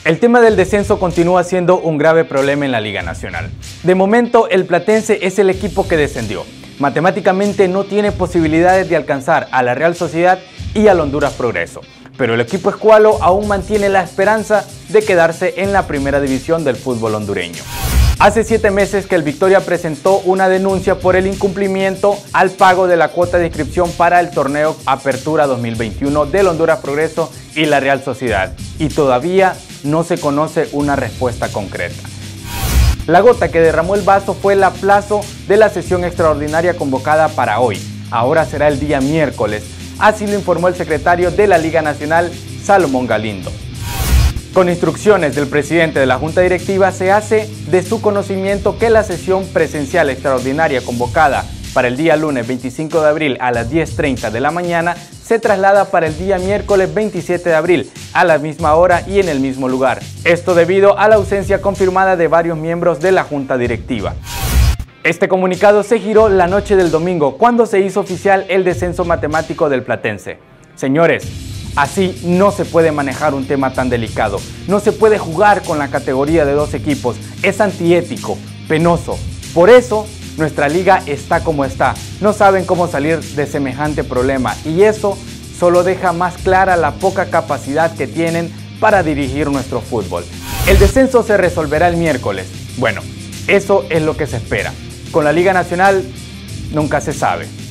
El tema del descenso continúa siendo un grave problema en la Liga Nacional. De momento, el Platense es el equipo que descendió. Matemáticamente no tiene posibilidades de alcanzar a la Real Sociedad y al Honduras Progreso, pero el equipo escualo aún mantiene la esperanza de quedarse en la primera división del fútbol hondureño. Hace 7 meses que el Victoria presentó una denuncia por el incumplimiento al pago de la cuota de inscripción para el torneo Apertura 2021 del Honduras Progreso y la Real Sociedad, y todavía no se conoce una respuesta concreta. La gota que derramó el vaso fue el aplazo de la sesión extraordinaria convocada para hoy. Ahora será el día miércoles, así lo informó el secretario de la Liga Nacional, Salomón Galindo. Con instrucciones del presidente de la Junta Directiva, se hace de su conocimiento que la sesión presencial extraordinaria convocada para el día lunes 25 de abril a las 10:30 de la mañana se traslada para el día miércoles 27 de abril a la misma hora y en el mismo lugar. Esto debido a la ausencia confirmada de varios miembros de la Junta Directiva. Este comunicado se giró la noche del domingo, cuando se hizo oficial el descenso matemático del Platense. Señores, así no se puede manejar un tema tan delicado. No se puede jugar con la categoría de 2 equipos. Es antiético, penoso. Por eso, nuestra liga está como está. No saben cómo salir de semejante problema y eso solo deja más clara la poca capacidad que tienen para dirigir nuestro fútbol. El descenso se resolverá el miércoles. Bueno, eso es lo que se espera. Con la Liga Nacional nunca se sabe.